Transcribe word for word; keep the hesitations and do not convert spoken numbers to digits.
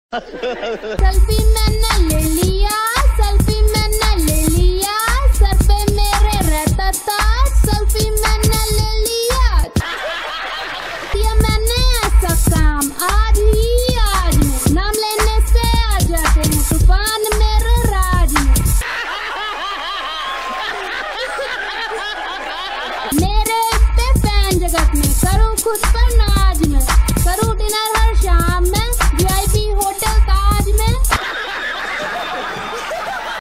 Selfie मैंने ले लिया, सेल्फी मैंने ले लिया, सर पे मेरे रहता था, सेल्फी मैंने ले लिया। किया मैंने ऐसा काम आज ही आज में, नाम लेने से आ जाते हैं तूफान मेरे राज में। मेरे पे फैन जगत में करूँ खुद पर